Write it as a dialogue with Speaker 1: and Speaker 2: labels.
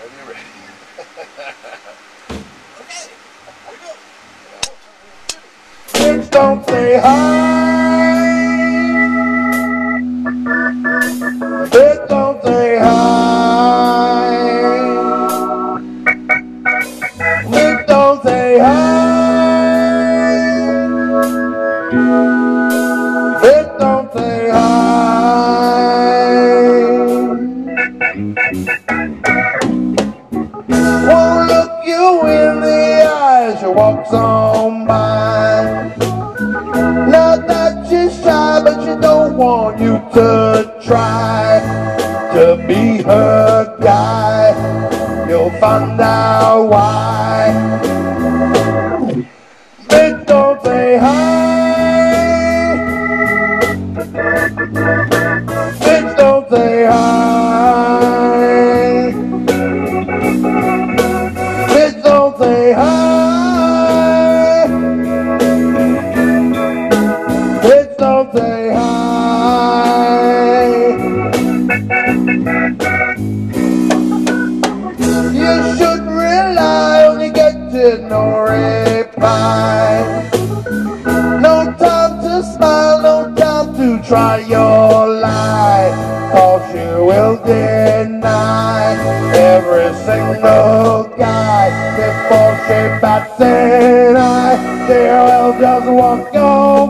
Speaker 1: Are you ready? Okay, here we go.
Speaker 2: Bitch, don't say hi. Bitch, don't say hi. Bitch, don't say hi. Bitch, don't say hi. Won't look you in the eyes, she walks on by. Not that she's shy, but she don't want you to try to be her guy. You'll find out why. Bitch, don't say hi. Bitch, don't say hi. Bitch, don't say hi. Bitch, don't say hi. You should rely on you get no reply. No time to smile, no time to try your lie. Cause you will deny every single guy before she bats an eye. She will just walk on.